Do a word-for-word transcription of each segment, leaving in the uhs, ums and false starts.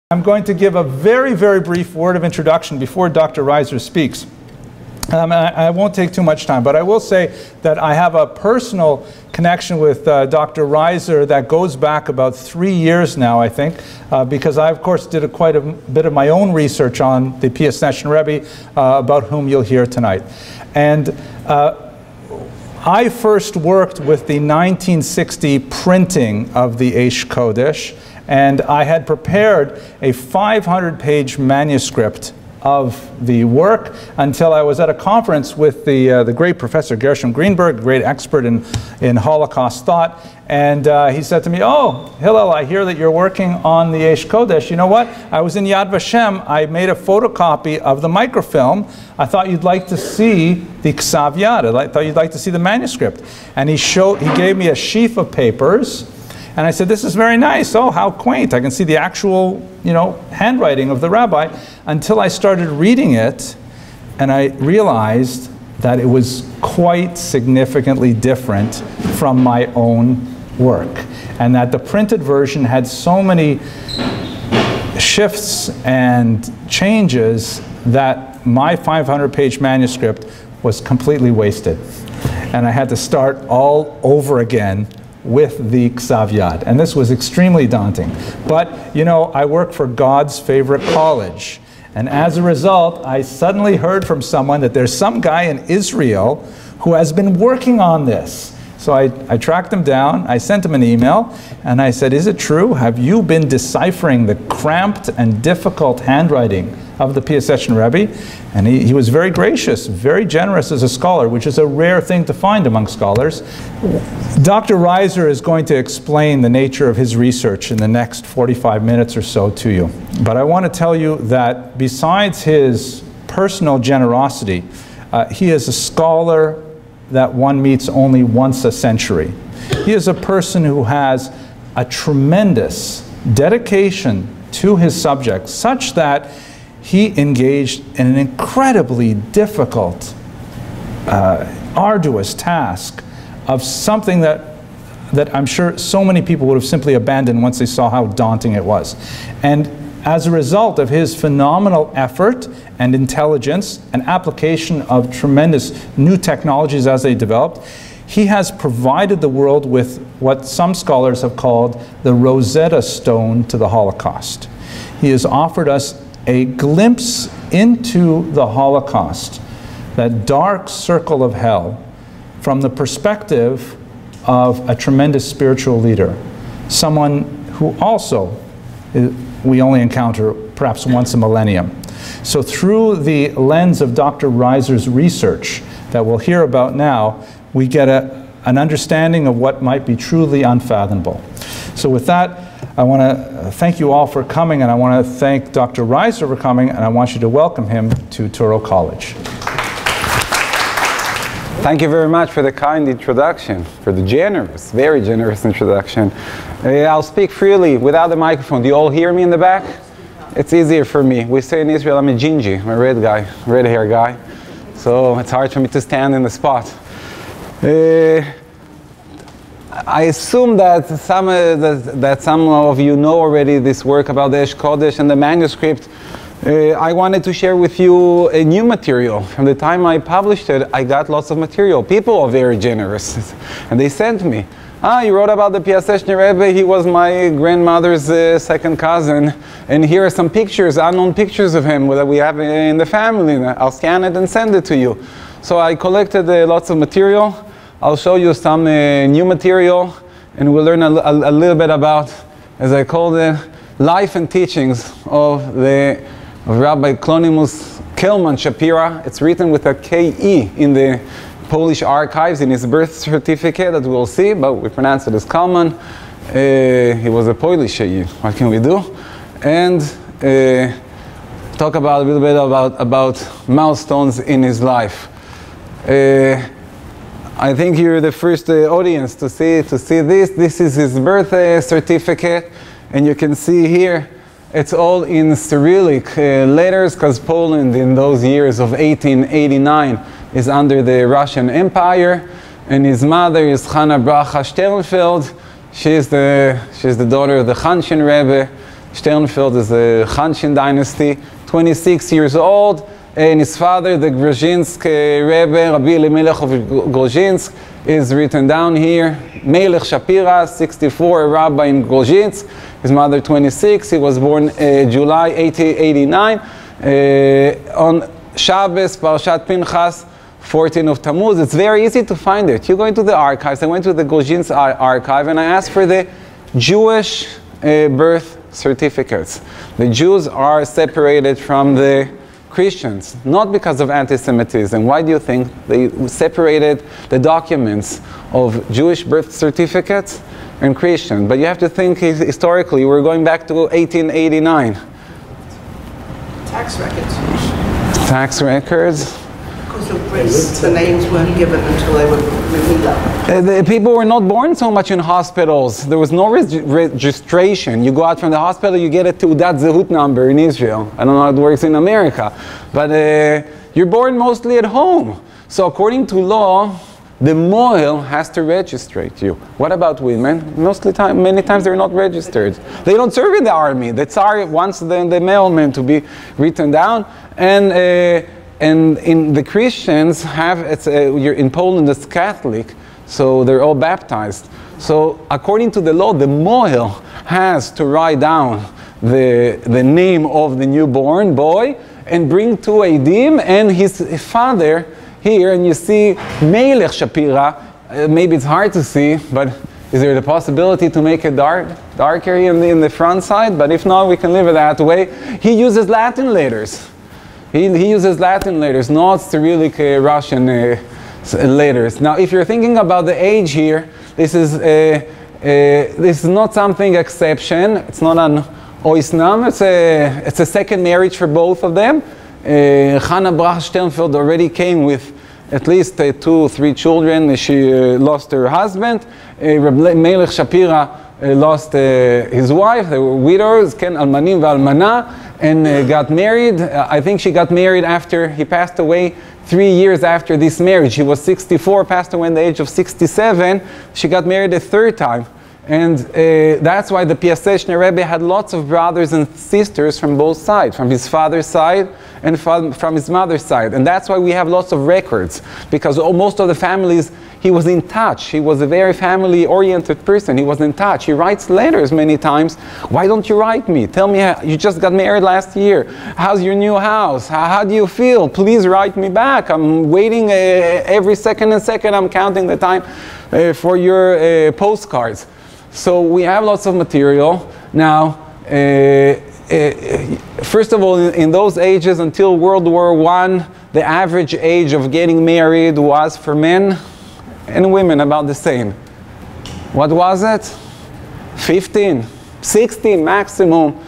I'm going to give a very, very brief word of introduction before Doctor Reiser speaks. Um, I, I won't take too much time, but I will say that I have a personal connection with uh, Doctor Reiser that goes back about three years now, I think, uh, because I, of course, did a, quite a bit of my own research on the Piaseczny Rebbe, uh, about whom you'll hear tonight. And uh, I first worked with the nineteen sixty printing of the Aish Kodesh, and I had prepared a five hundred page manuscript of the work until I was at a conference with the, uh, the great Professor Gershom Greenberg, a great expert in, in Holocaust thought, and uh, he said to me, "Oh, Hillel, I hear that you're working on the Aish Kodesh. You know what? I was in Yad Vashem. I made a photocopy of the microfilm. I thought you'd like to see the Ksav Yad. I thought you'd like to see the manuscript." And he showed, he gave me a sheaf of papers. And I said, "This is very nice. Oh, how quaint. I can see the actual, you know, handwriting of the rabbi," until I started reading it, and I realized that it was quite significantly different from my own work, and that the printed version had so many shifts and changes that my five hundred page manuscript was completely wasted. And I had to start all over again with the Ksav Yad. And this was extremely daunting. But, you know, I work for God's favorite college. And as a result, I suddenly heard from someone that there's some guy in Israel who has been working on this. So I, I tracked him down, I sent him an email, and I said, "Is it true? Have you been deciphering the cramped and difficult handwriting of the Piaseczny Rebbe?" And he, he was very gracious, very generous as a scholar, which is a rare thing to find among scholars. Doctor Reiser is going to explain the nature of his research in the next forty-five minutes or so to you. But I want to tell you that besides his personal generosity, uh, he is a scholar that one meets only once a century. He is a person who has a tremendous dedication to his subject, such that he engaged in an incredibly difficult, uh, arduous task of something that, that I'm sure so many people would have simply abandoned once they saw how daunting it was. And as a result of his phenomenal effort and intelligence and application of tremendous new technologies as they developed, he has provided the world with what some scholars have called the Rosetta Stone to the Holocaust. He has offered us a glimpse into the Holocaust, that dark circle of hell, from the perspective of a tremendous spiritual leader, someone who also is, we only encounter perhaps once a millennium. So through the lens of Doctor Reiser's research that we'll hear about now, we get a, an understanding of what might be truly unfathomable. So with that, I want to thank you all for coming, and I want to thank Doctor Reiser for coming, and I want you to welcome him to Touro College. Thank you very much for the kind introduction, for the generous, very generous introduction. Uh, I'll speak freely without the microphone. Do you all hear me in the back? It's easier for me. We say in Israel, I'm a gingy, I'm a red guy, red hair guy. So it's hard for me to stand in the spot. Uh, I assume that some, uh, that, that some of you know already this work about the Aish Kodesh and the manuscript. Uh, I wanted to share with you a new material. From the time I published it, I got lots of material. People are very generous, and they sent me, "Ah, you wrote about the Piaseczny Rebbe, he was my grandmother's uh, second cousin, and here are some pictures, unknown pictures of him that we have in the family. I'll scan it and send it to you." So I collected uh, lots of material. I'll show you some uh, new material, and we'll learn a, a, a little bit about, as I called it, life and teachings of the of Rabbi Klonimus Kelman Shapira. It's written with a K E in the Polish archives in his birth certificate that we'll see, but we pronounce it as Kalman. Uh, he was a Polish Jew. What can we do? And uh, talk about a little bit about, about milestones in his life. Uh, I think you're the first uh, audience to see, to see this. This is his birth uh, certificate, and you can see here it's all in Cyrillic uh, letters, because Poland in those years of eighteen eighty-nine is under the Russian Empire, and his mother is Chana Bracha Sternfeld. She's the, she's the daughter of the Hanshin Rebbe. Sternfeld is a Hanshin dynasty, twenty-six years old, and his father, the Grozhinsk Rebbe, Rabbi Elimelech of Grozhinsk, is written down here. Melech Shapira, sixty-four, a rabbi in Grozhinsk. His mother, twenty-six. He was born uh, July eighteen eighty-nine. Uh, on Shabbos, Parashat Pinchas, fourteen of Tammuz. It's very easy to find it. You go into the archives. I went to the Grozhinsk archive and I asked for the Jewish uh, birth certificates. The Jews are separated from the Christians, not because of anti-Semitism. Why do you think they separated the documents of Jewish birth certificates and Christian? But you have to think historically, we're going back to eighteen eighty-nine. Tax records. Tax records. Because of Brits, the names weren't given until they were revealed. Uh, the people were not born so much in hospitals. There was no reg registration. You go out from the hospital, you get a Teudat Zehut number in Israel. I don't know how it works in America. But uh, you're born mostly at home. So according to law, the mohel has to registrate you. What about women? Mostly time, many times they're not registered. They don't serve in the army. The Tsar wants the, the mailman to be written down. And uh, And in the Christians have, it's a, you're in Poland it's Catholic, so they're all baptized. So according to the law, the mohel has to write down the, the name of the newborn boy and bring two eidim and his father here, and you see Melech Shapira. Uh, maybe it's hard to see, but is there the possibility to make it dark, darker in the, in the front side? But if not, we can leave it that way. He uses Latin letters. He, he uses Latin letters, not Cyrillic uh, Russian uh, letters. Now, if you're thinking about the age here, this is, uh, uh, this is not something exception. It's not an oisnam. It's a, it's a second marriage for both of them. Uh, Hannah Brach Sternfeld already came with at least uh, two, three children. She uh, lost her husband. Uh, Melech Shapira uh, lost uh, his wife. They were widows, Ken Almanim Valmana. And uh, got married. Uh, I think she got married after he passed away, three years after this marriage. He was sixty-four, passed away at the age of sixty-seven. She got married a third time. And uh, that's why the Piaseczny Rebbe had lots of brothers and sisters from both sides, from his father's side and from, from his mother's side. And that's why we have lots of records, because most of the families, he was in touch. He was a very family-oriented person. He was in touch. He writes letters many times. Why don't you write me? Tell me, how, you just got married last year. How's your new house? How, how do you feel? Please write me back. I'm waiting uh, every second and second. I'm counting the time uh, for your uh, postcards. So we have lots of material. Now, uh, uh, first of all, in, in those ages, until World War One, the average age of getting married was for men and women about the same. What was it? fifteen, sixteen maximum.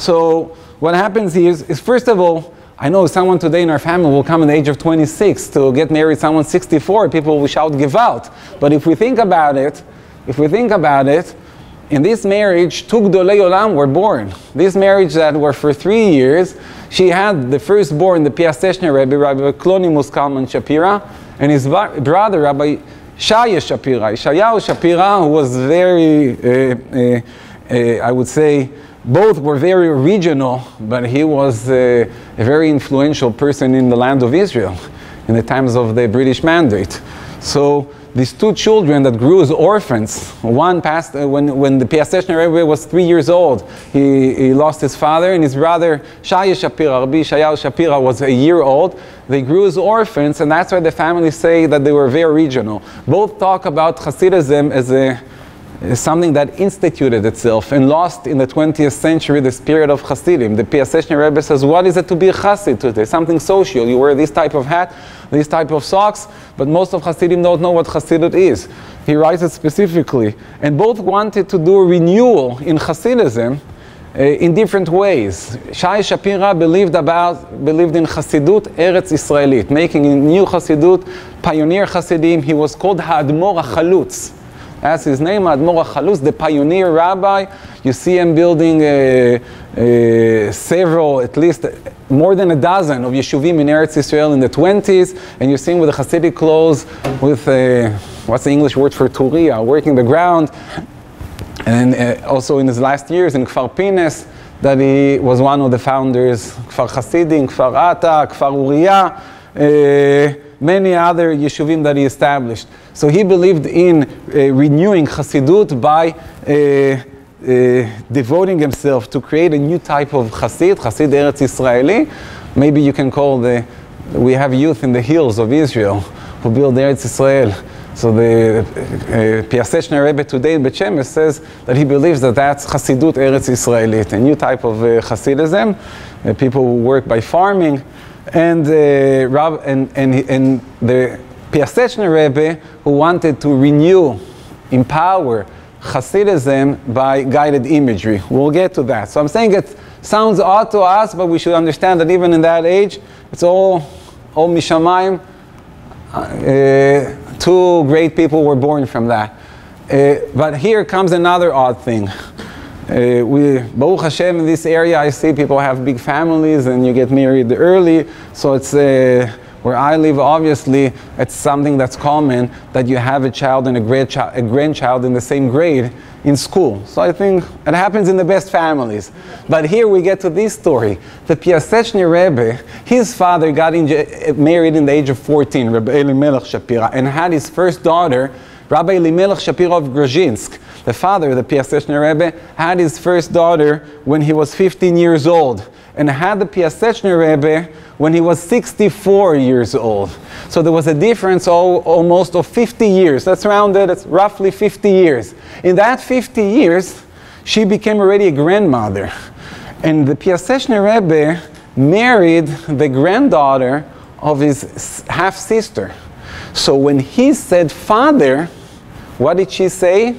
So what happens here is, is first of all, I know someone today in our family will come at the age of twenty-six to get married someone sixty-four, people will shout give out. But if we think about it, if we think about it, in this marriage, two Gdolei Olam were born. This marriage that were for three years, she had the firstborn, the Piaseczny Rebbe, Rabbi Klonimus Kalman Shapira, and his brother, Rabbi Shaya Shapira, Ishayahu Shapira, who was very, uh, uh, uh, I would say, both were very original, but he was uh, a very influential person in the land of Israel in the times of the British Mandate. So these two children that grew as orphans, one passed uh, when, when the Piaseczny Rebbe was three years old. He, he lost his father, and his brother Shaya Shapira, Rabbi Shayahu Shapira, was a year old. They grew as orphans, and that's why the families say that they were very regional. Both talk about Hasidism as a is something that instituted itself and lost in the twentieth century the spirit of Hasidim. The Piaseczny Rebbe says, what is it to be a Hasid today? Something social. You wear this type of hat, this type of socks, but most of Hasidim don't know what Hasidut is. He writes it specifically. And both wanted to do a renewal in Hasidism uh, in different ways. Shai Shapira believed about, believed in Hasidut Eretz Israelit, making a new Hasidut, pioneer Hasidim. He was called Ha'admor HaChalutz. That's his name, Admor HaChalutz, the pioneer rabbi. You see him building uh, uh, several, at least more than a dozen of yeshuvim in Eretz Israel in the twenties, and you see him with the Hasidic clothes, with, uh, what's the English word for Turiya, working the ground. And uh, also in his last years in Kfar Pines, that he was one of the founders, Kfar Hasidim, Kfar Ata, Kfar Uriah, uh, many other yeshuvim that he established. So he believed in uh, renewing Hasidut by uh, uh, devoting himself to create a new type of Hasid, Hasid Eretz Israeli. Maybe you can call the, we have youth in the hills of Israel who build Eretz Israel. So the uh, Piaseczner Rebbe today in Bet Shemesh says that he believes that that's Hasidut Eretz Israelit, a new type of uh, Hasidism. Uh, people who work by farming. And, uh, Rab, and, and, and the Piaseczner Rebbe who wanted to renew, empower Hasidism by guided imagery. We'll get to that. So I'm saying it sounds odd to us, but we should understand that even in that age, it's all, all Mishamayim. Uh, two great people were born from that. Uh, but here comes another odd thing. Uh, we, Baruch Hashem, in this area, I see people have big families and you get married early. So it's, uh, where I live, obviously, it's something that's common that you have a child and a, grandchi- a grandchild in the same grade in school. So I think it happens in the best families. But here we get to this story. The Piaseczner Rebbe, his father got in, married in the age of fourteen, Rabbi Elimelech Shapira, and had his first daughter, Rabbi Elimelech Shapira of Grozhinsk. The father, the Piaseczner Rebbe, had his first daughter when he was fifteen years old, and had the Piaseczner Rebbe when he was sixty-four years old. So there was a difference all, almost of fifty years. That's rounded, it's roughly fifty years. In that fifty years, she became already a grandmother. And the Piaseczner Rebbe married the granddaughter of his half-sister. So when he said father, what did she say?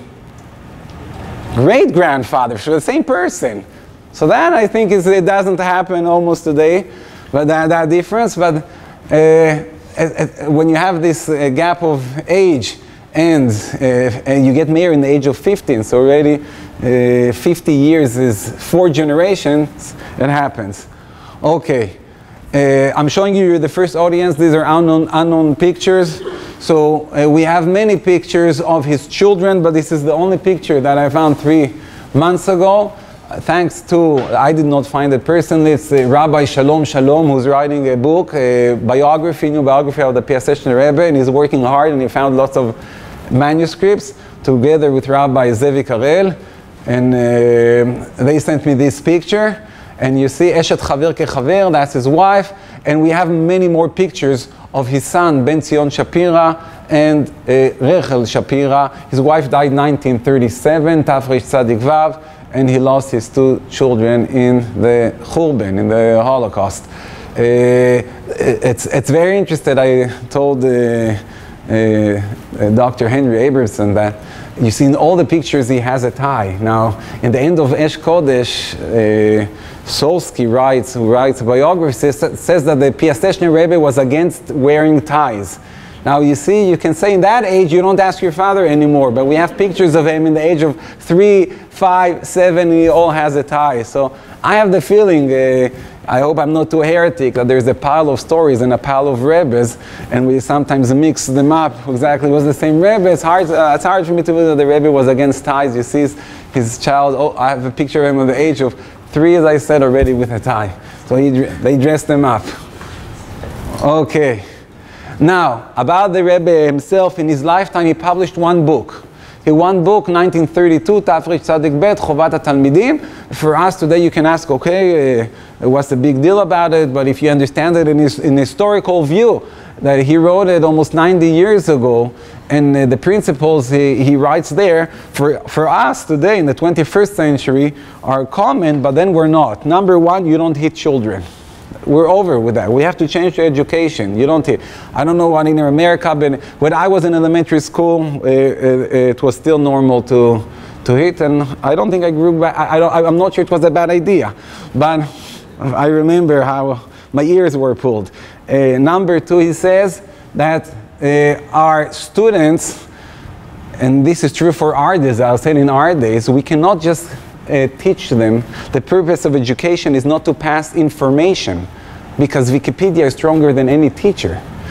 Great-grandfather, so the same person. So that, I think, is, it doesn't happen almost today, but that, that difference. But uh, uh, uh, when you have this uh, gap of age, and, uh, and you get married in the age of fifteen, so already uh, fifty years is four generations, it happens. Okay, uh, I'm showing you the first audience. These are unknown, unknown pictures. So uh, we have many pictures of his children, but this is the only picture that I found three months ago. Uh, thanks to, I did not find it personally, it's uh, Rabbi Shalom Shalom, who's writing a book, a biography, new biography of the Piaseczner Rebbe, and he's working hard, and he found lots of manuscripts together with Rabbi Zevi Karel, and uh, they sent me this picture, and you see Eshet Chaver Kechaver, that's his wife, and we have many more pictures of his son Ben Zion Shapira and uh, Rachel Shapira. His wife died in nineteen thirty-seven, Tafresh Tzadik Vav, and he lost his two children in the Churban, in the Holocaust. Uh, it's, it's very interesting. I told uh, uh, uh, Doctor Henry Abramson that you see in all the pictures he has a tie. Now, in the end of Esh Kodesh, uh, Solsky writes, who writes a biography, says, says that the Piaseczner Rebbe was against wearing ties. Now you see, you can say in that age you don't ask your father anymore, but we have pictures of him in the age of three, five, seven, and he all has a tie. So I have the feeling, uh, I hope I'm not too heretic, that there's a pile of stories and a pile of Rebbes, and we sometimes mix them up. Exactly, was the same Rebbe. It's hard, uh, it's hard for me to believe that the Rebbe was against ties. You see his, his child, oh, I have a picture of him at the age of three, as I said, already with a tie. So he, they dressed him up. Okay. Now, about the Rebbe himself, in his lifetime, he published one book. He one book, nineteen thirty-two, Tafresh Tzadik Bet, Chovat HaTalmidim. For us today, you can ask, okay, uh, what's the big deal about it? But if you understand it in his in historical view, that he wrote it almost ninety years ago, and uh, the principles he, he writes there, for, for us today in the twenty-first century, are common, but then we're not. Number one, you don't hit children. We're over with that. We have to change the education. You don't hit. I don't know what in America, but when I was in elementary school, uh, uh, it was still normal to to hit, and I don't think I grew back. I, I don't, I'm not sure it was a bad idea, but I remember how my ears were pulled. Uh, number two, he says that uh, our students, and this is true for our days, I'll say in our days, we cannot just Uh, teach them. The purpose of education is not to pass information, because Wikipedia is stronger than any teacher.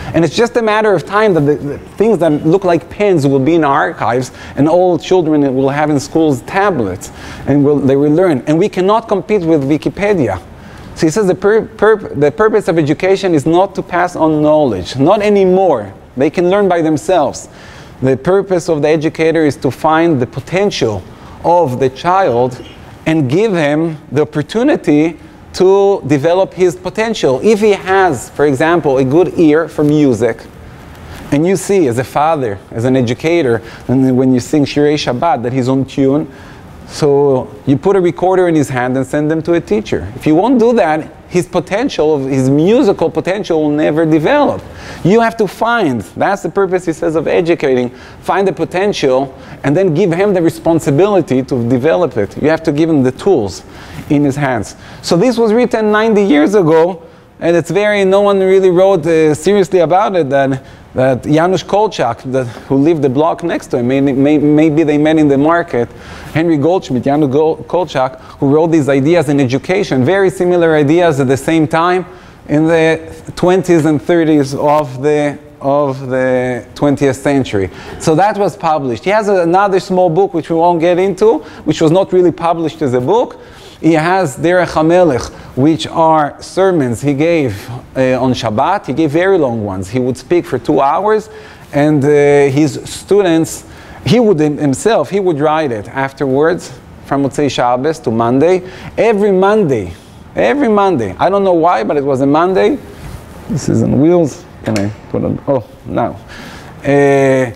And it's just a matter of time that the, the things that look like pens will be in archives, and all children will have in schools tablets, and will, they will learn. And we cannot compete with Wikipedia. So he says the, pur pur the purpose of education is not to pass on knowledge, not anymore. They can learn by themselves. The purpose of the educator is to find the potential of the child and give him the opportunity to develop his potential. If he has, for example, a good ear for music, and you see as a father, as an educator, and when you sing Shirei Shabbat, that he's on tune, so you put a recorder in his hand and send them to a teacher. If you won't do that, his potential, his musical potential will never develop. You have to find, that's the purpose, he says, of educating, find the potential and then give him the responsibility to develop it. You have to give him the tools in his hands. So this was written ninety years ago, and it's very, no one really wrote uh, seriously about it, that, that Janusz Kolchak, that, who lived the block next to him, maybe, maybe they met in the market, Henry Goldschmidt, Janusz Kolchak, who wrote these ideas in education, very similar ideas at the same time in the twenties and thirties of the, of the twentieth century. So that was published. He has another small book which we won't get into, which was not really published as a book. He has Derech HaMelech, which are sermons he gave uh, on Shabbat. He gave very long ones. He would speak for two hours, and uh, his students, he would himself, he would write it afterwards from Motzei Shabbos to Monday. Every Monday, every Monday. I don't know why, but it was a Monday. This is on wheels. Can I put on? Oh, no. Uh,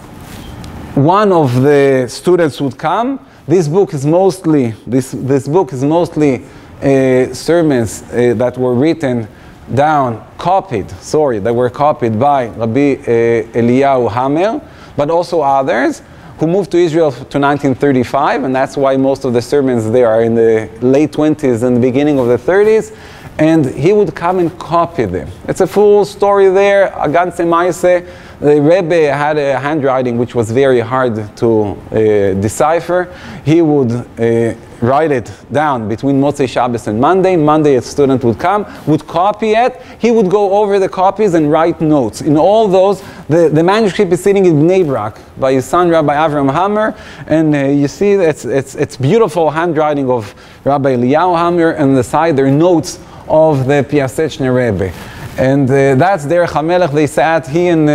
one of the students would come. This book is mostly, this, this book is mostly uh, sermons uh, that were written down, copied, sorry, that were copied by Rabbi uh, Eliyahu Hammer, but also others who moved to Israel to nineteen thirty-five, and that's why most of the sermons there are in the late twenties and the beginning of the thirties, and he would come and copy them. It's a full story there, Aganse Maise. The Rebbe had a handwriting which was very hard to uh, decipher. He would uh, write it down between Motzei Shabbos and Monday. Monday a student would come, would copy it. He would go over the copies and write notes. In all those, the, the manuscript is sitting in Bnei Brak by his son Rabbi Avram Hammer, and uh, you see it's, it's, it's beautiful handwriting of Rabbi Eliyahu Hammer, and on the side there are notes of the Piaseczny Rebbe. And uh, that's Derech HaMelech. They sat, he and uh,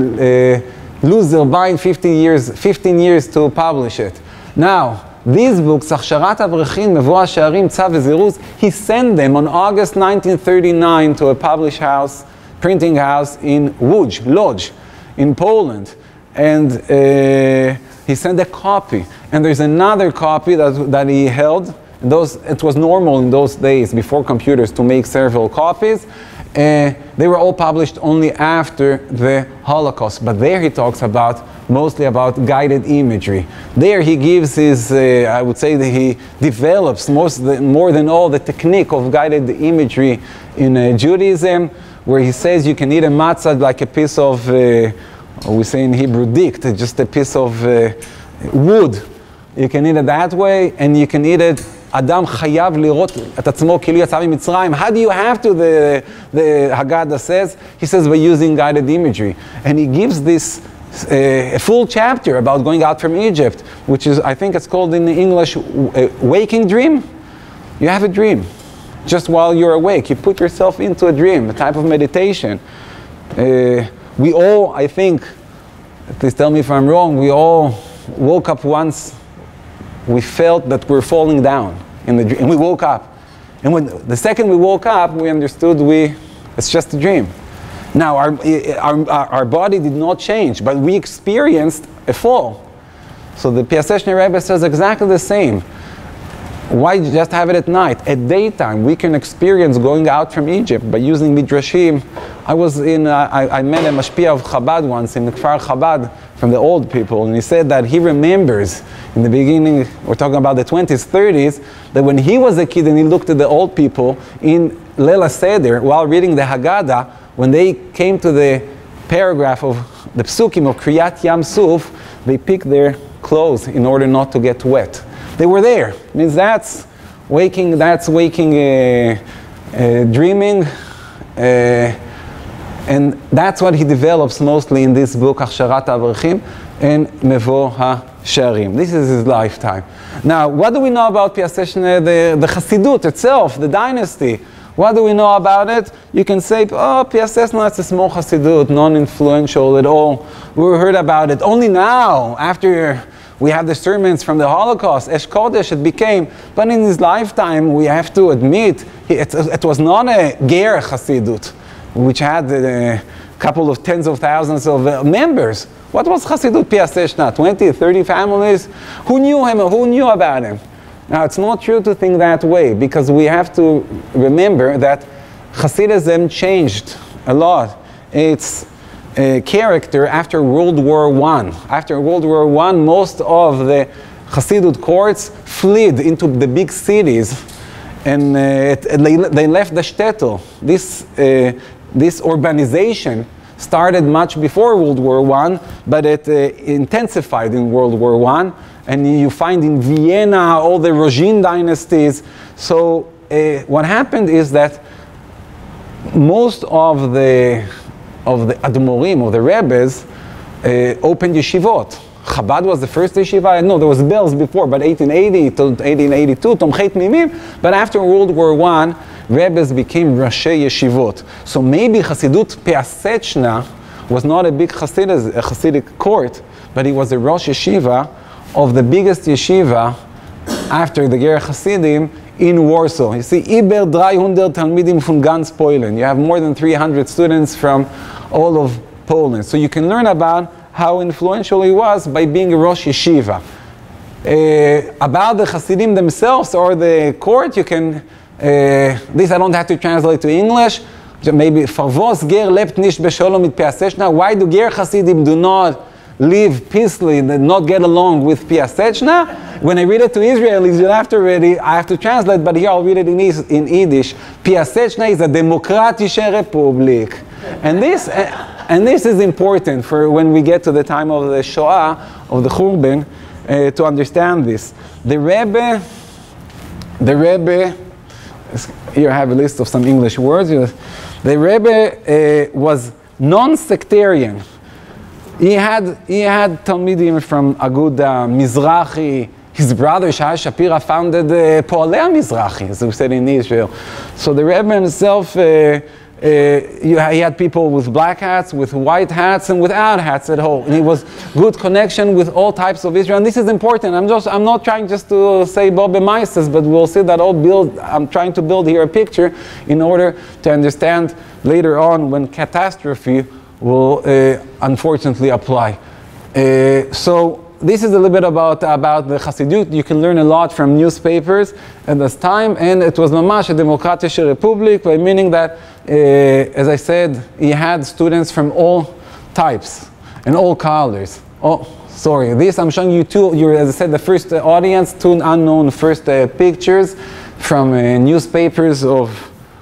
uh, Luz Zerbein, fifteen years, fifteen years to publish it. Now, these books, Achsharat Avrechim, Mevoah She'arim, Tzav V'Ziruz, he sent them on August nineteen thirty-nine to a publish house, printing house in Łódź, Lodz, in Poland. And uh, he sent a copy. And there's another copy that, that he held. Those, it was normal in those days, before computers, to make several copies. Uh, they were all published only after the Holocaust, but there he talks about mostly about guided imagery. There he gives his, uh, I would say that he develops most the, more than all the technique of guided imagery in uh, Judaism, where he says you can eat a matzah like a piece of, uh, we say in Hebrew, dikt, just a piece of uh, wood. You can eat it that way, and you can eat it Adam chayav lirot et atzmo כאילו יצא ממצרים. How do you have to, the, the Haggadah says? He says by using guided imagery. And he gives this uh, a full chapter about going out from Egypt, which is, I think it's called in English, a waking dream. You have a dream. Just while you're awake, you put yourself into a dream, a type of meditation. Uh, we all, I think, please tell me if I'm wrong, we all woke up once. We felt that we're falling down in the dream, and we woke up. And when the second we woke up, we understood we it's just a dream. Now our our our body did not change, but we experienced a fall. So the Piaseczny Rebbe says exactly the same. Why just have it at night? At daytime, we can experience going out from Egypt by using midrashim. I was in, uh, I, I met a mashpia of Chabad once in the Kfar Chabad from the old people, and he said that he remembers in the beginning, we're talking about the twenties, thirties, that when he was a kid and he looked at the old people in Leila Seder while reading the Haggadah, when they came to the paragraph of the psukim of Kriyat Yam Suf, they picked their clothes in order not to get wet. They were there. It means that's waking, that's waking, uh, uh, dreaming. Uh, And that's what he develops mostly in this book, Achsharat HaAvrechim and Mevo HaSharim. This is his lifetime. Now, what do we know about Piaseczna, the, the Chassidut itself, the dynasty? What do we know about it? You can say, oh, Piaseczna is a small Chassidut, non-influential at all. We heard about it only now, after we have the sermons from the Holocaust, Esh Kodesh it became, but in his lifetime, we have to admit, it, it was not a Ger Chassidut, which had a couple of tens of thousands of uh, members. What was Chassidut Piaseczna? twenty, thirty families? Who knew him or who knew about him? Now, it's not true to think that way, because we have to remember that Hasidism changed a lot its uh, character after World War One. After World War One, most of the Hasidut courts fled into the big cities, and uh, it, they, they left the shtetl. This, uh, this urbanization started much before World War One, but it uh, intensified in World War One. And you find in Vienna all the Rogin dynasties. So uh, what happened is that most of the of the Admorim, or the Rebbes, uh, opened yeshivot. Chabad was the first yeshiva. No, there was bells before, but eighteen eighty to eighteen eighty-two, Tomchei Tmimim. But after World War One, Rebbes became Rashi Yeshivot. So maybe Hasidut Piaseczna was not a big Hasidic, a Hasidic court, but he was a Rosh Yeshiva of the biggest yeshiva after the Ger Hasidim in Warsaw. You see, Iber dreihundert Talmidim von ganz Polen. You have more than three hundred students from all of Poland. So you can learn about how influential he was by being a Rosh Yeshiva. Uh, about the Hasidim themselves or the court, you can, uh, this I don't have to translate to English, maybe, Farvos Ger lebt nicht besholom mit Piaseczna. Why do Ger Hasidim do not live peacefully and not get along with Piaseczna? When I read it to Israelis, you'll have to read it, I have to translate, but here I'll read it in, in Yiddish. Piaseczna is a demokratische Republik. And this, uh, and this is important for when we get to the time of the Shoah, of the Churban, uh, to understand this. The Rebbe, the Rebbe, here I have a list of some English words. The Rebbe uh, was non-sectarian. He had, he had Talmidim from Aguda, Mizrahi. His brother, Shai Shapira, founded uh, Poalei Mizrahi, as we said in Israel. So the Rebbe himself, uh, uh, he had people with black hats, with white hats, and without hats at all. And he was good connection with all types of Israel. And this is important. I'm just, I'm not trying just to say Bob Meises, but we'll see that all build, I'm trying to build here a picture in order to understand later on when catastrophe will uh, unfortunately apply. Uh, so this is a little bit about, about the Chassidut. You can learn a lot from newspapers at this time, and it was mamash a demokratische Republik, by meaning that, uh, as I said, he had students from all types and all colors. Oh, sorry, this I'm showing you two, you're, as I said, the first uh, audience, two unknown first uh, pictures from uh, newspapers of,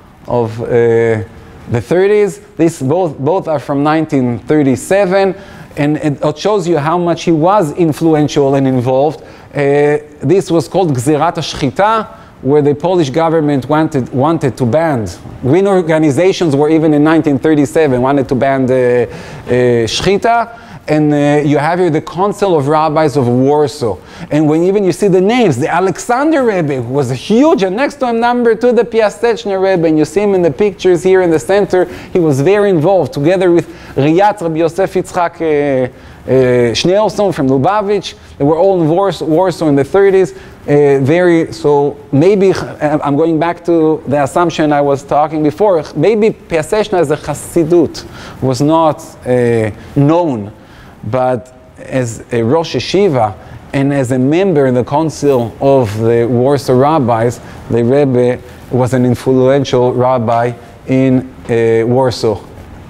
of uh, the thirties. These both, both are from nineteen thirty-seven, and it shows you how much he was influential and involved. Uh, this was called Gzirat HaShchita, where the Polish government wanted, wanted to ban. Green organizations were even in nineteen thirty-seven, wanted to ban the uh, Shchita. And uh, you have here the Council of Rabbis of Warsaw. And when even you see the names, the Alexander Rebbe, who was huge, and next to him, number two, the Piaseczna Rebbe, and you see him in the pictures here in the center, he was very involved, together with Riyat Rabbi Yosef Yitzchak uh, uh, Schneerson from Lubavitch. They were all in Warsaw, Warsaw in the thirties. Uh, very, so maybe, uh, I'm going back to the assumption I was talking before, maybe Piaseczna as a Chassidut was not uh, known, but as a Rosh Yeshiva and as a member in the council of the Warsaw rabbis, the Rebbe was an influential rabbi in uh, Warsaw.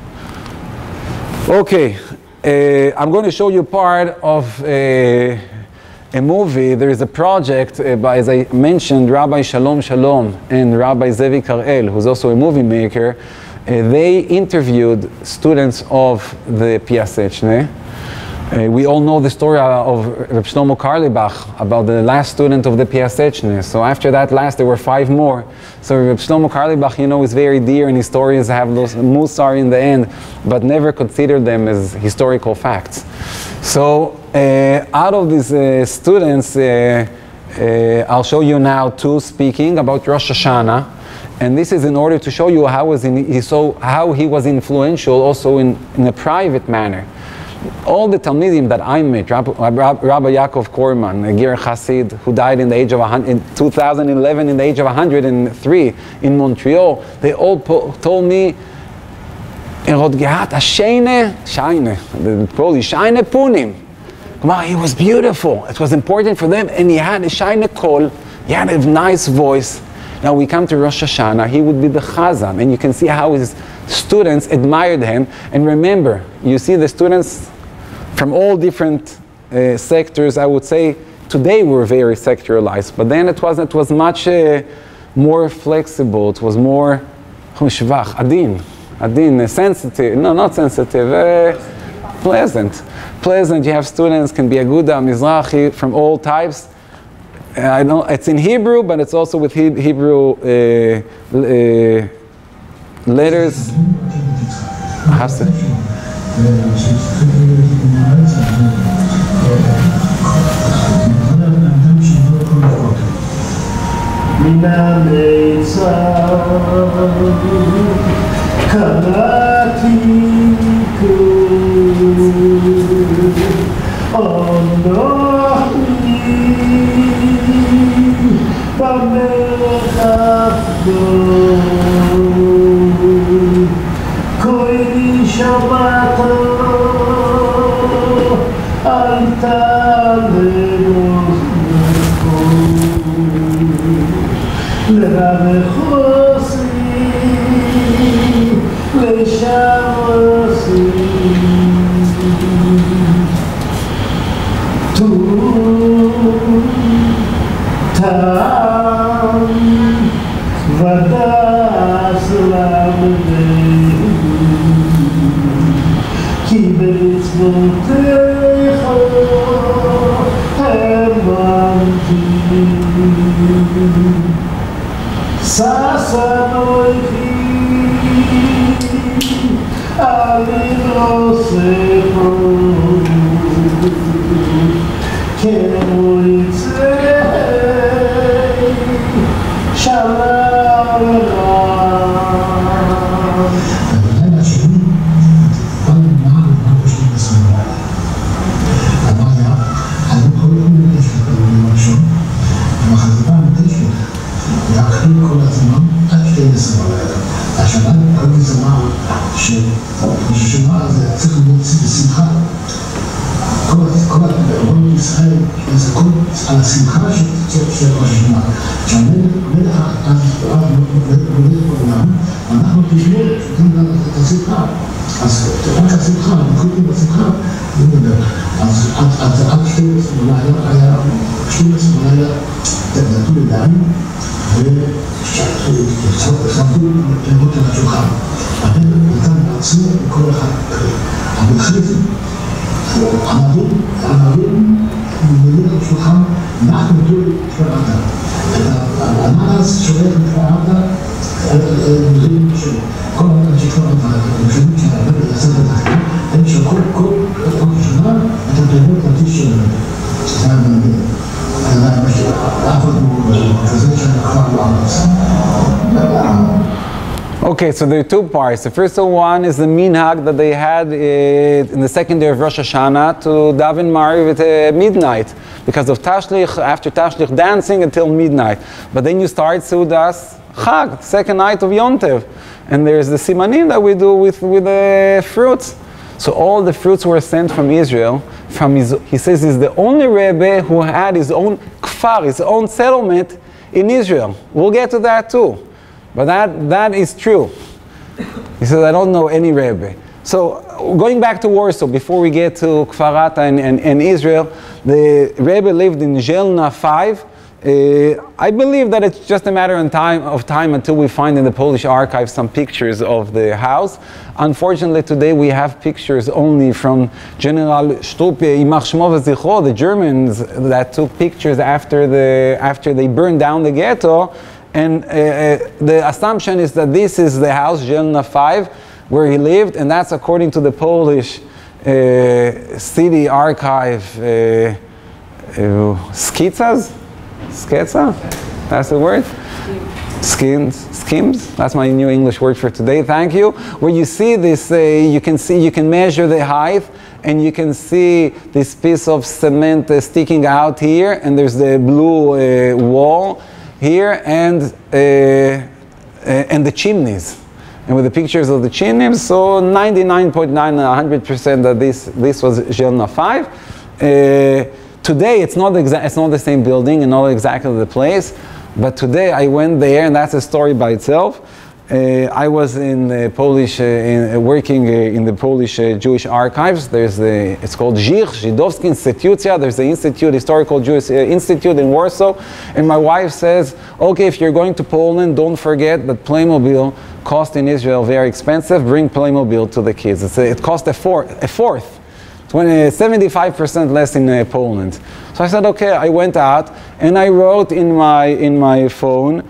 Okay, uh, I'm going to show you part of uh, a movie. There is a project uh, by, as I mentioned, Rabbi Shalom Shalom and Rabbi Zevi Karel, who's also a movie maker. Uh, they interviewed students of the Piaseczna. Uh, we all know the story of Reb Shlomo Karlibach, about the last student of the Piaseczny. So after that last, there were five more. So Reb Shlomo Karlibach, you know, is very dear, and historians have those musar in the end, but never consider them as historical facts. So uh, out of these uh, students, uh, uh, I'll show you now two speaking about Rosh Hashanah. And this is in order to show you how, was in, he, so, how he was influential also in, in a private manner. All the Talmidim that I met, Rabbi, Rabbi Yaakov Korman, a Ger Chassid, who died in the age of in two thousand eleven in the age of one hundred three in Montreal, they all po told me, Shine, probably Shine Punim. He was beautiful. It was important for them, and he had a Shine Kol, he had a nice voice. Now we come to Rosh Hashanah, he would be the Chazan, and you can see how his students admired him. And remember, you see the students from all different uh, sectors. I would say today we're very sectoralized, but then it was it was much uh, more flexible. It was more shvach, adin, adin, uh, sensitive. No, not sensitive. Uh, pleasant, pleasant. You have students can be Aguda, Mizrahi from all types. Uh, I know it's in Hebrew, but it's also with he Hebrew. Uh, uh, letters. Has to. Okay, so there are two parts. The first one is the minhag that they had uh, in the second day of Rosh Hashanah to daven Mariv at uh, midnight because of Tashlich, after Tashlich dancing until midnight. But then you start Seudas Chag, second night of Yontev. And there's the simanim that we do with, with the fruits. So all the fruits were sent from Israel. From his, he says he's the only Rebbe who had his own kfar, his own settlement in Israel. We'll get to that too. But that, that is true. He says, I don't know any Rebbe. So going back to Warsaw, before we get to Kfarata and, and, and Israel, the Rebbe lived in Jelna five, Uh, I believe that it's just a matter of time, of time until we find in the Polish archive some pictures of the house. Unfortunately, today we have pictures only from General Stupp, Imach Shmo v'Zichro, the Germans that took pictures after, the, after they burned down the ghetto. And uh, the assumption is that this is the house, Jelna five, where he lived, and that's according to the Polish uh, city archive uh, uh, skizas. Sketsa? That's the word? Skins, schemes. That's my new English word for today. Thank you. Where you see this, uh, you can see, you can measure the height, and you can see this piece of cement uh, sticking out here, and there's the blue uh, wall here, and uh, uh, and the chimneys, and with the pictures of the chimneys. So ninety-nine point nine, one hundred percent that this this was Jelna five. Uh, Today, it's not, exa it's not the same building and not exactly the place, but today I went there, and that's a story by itself. Uh, I was in the Polish, uh, in, uh, working uh, in the Polish uh, Jewish archives. There's the, it's called Żych, Żydowski Instytucja. There's the Institute, Historical Jewish uh, Institute in Warsaw. And my wife says, okay, if you're going to Poland, don't forget that Playmobil cost in Israel very expensive. Bring Playmobil to the kids. It's a, it cost a fourth. A fourth. seventy-five percent less in uh, Poland. So I said, okay, I went out and I wrote in my, in my phone,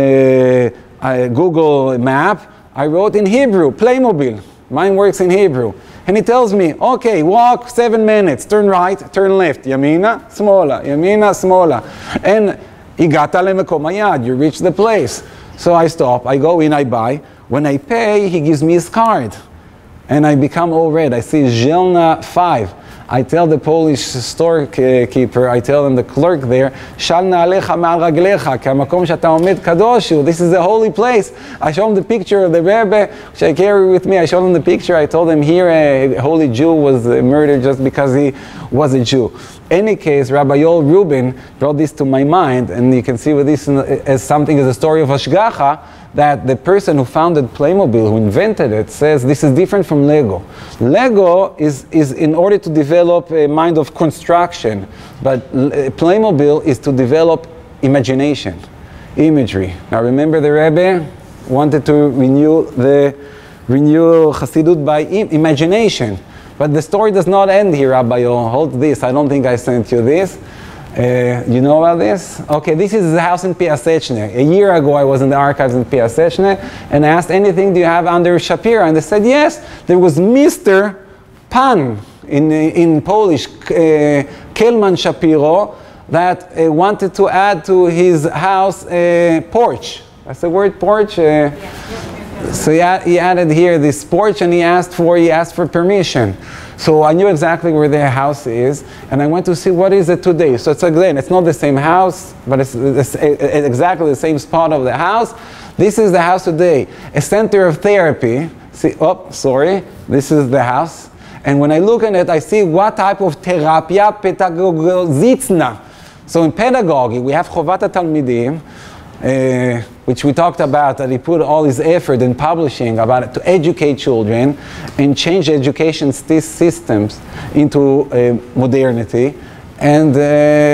uh, I, Google map, I wrote in Hebrew, Playmobil. Mine works in Hebrew. And he tells me, okay, walk seven minutes, turn right, turn left, yamina, smola, yamina, smola. And igata lemekom hayad, you reach the place. So I stop, I go in, I buy. When I pay, he gives me his card. And I become all red. I see Jelna five. I tell the Polish storekeeper, I tell him, the clerk there, Shal na'alecha ma'al raglecha, ki hamakom she'ata omed kadosh hu. This is a holy place. I show him the picture of the Rebbe, which I carry with me. I showed him the picture. I told him here a holy Jew was murdered just because he was a Jew. Any case, Rabbi Yoel Rubin brought this to my mind, and you can see with this as something as a story of Hashgacha, that the person who founded Playmobil, who invented it, says this is different from Lego. Lego is, is in order to develop a mind of construction, but Playmobil is to develop imagination, imagery. Now remember, the Rebbe wanted to renew the renew Hasidut by im imagination. But the story does not end here, Rabbi Yoel. Hold this. I don't think I sent you this. Uh, you know about this? Okay, this is the house in Piaseczne. A year ago, I was in the archives in Piaseczne and I asked, anything do you have under Shapira? And they said, yes, there was Mister Pan in, in Polish, uh, Kelman Shapiro, that uh, wanted to add to his house a porch. That's the word porch? Uh, yes, yes, yes. So he, ad he added here this porch, and he asked for he asked for permission. So I knew exactly where their house is, and I went to see what is it today. So it's again, it's not the same house, but it's, it's exactly the same spot of the house. This is the house today, a center of therapy. See, oh, sorry, this is the house. And when I look at it, I see what type of terapia pedagogizna. So in pedagogy, we have Chovat HaTalmidim, Uh, which we talked about, that he put all his effort in publishing about it to educate children and change education systems into uh, modernity, and uh,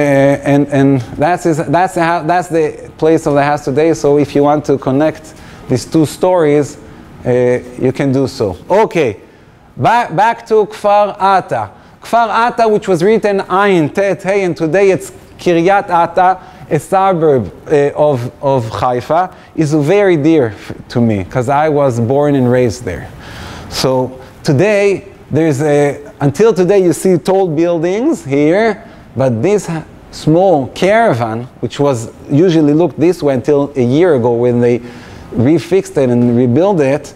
and and that's his, that's the that's the place of the house today. So if you want to connect these two stories, uh, you can do so. Okay, back back to Kfar Ata. Kfar Ata, which was written Ayin Tet Hey, and today it's Kiryat Ata, a suburb uh, of, of Haifa, is very dear to me because I was born and raised there. So today, there's a, until today you see tall buildings here, but this small caravan, which was usually looked this way until a year ago when they refixed it and rebuilt it,